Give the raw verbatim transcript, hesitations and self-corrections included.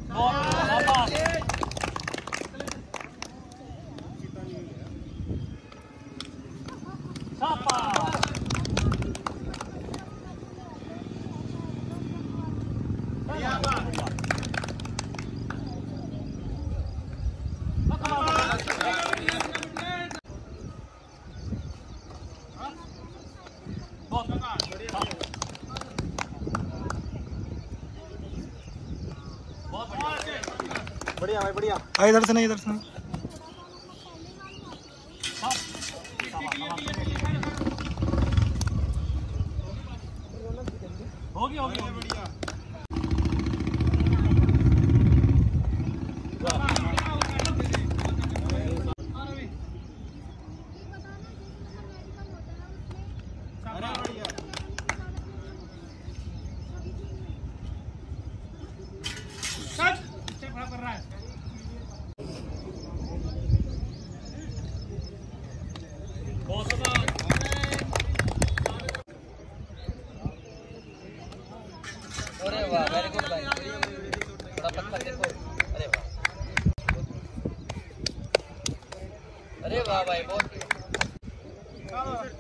बढ़िया भाई बढ़िया। आ इधर से नहीं, इधर से नहीं। हो गया हो गया बढ़िया। कर रहा है अरे वाह वेरी गुड भाई, थोड़ा पत्थर देखो। अरे वाह, अरे वाह भाई बहुत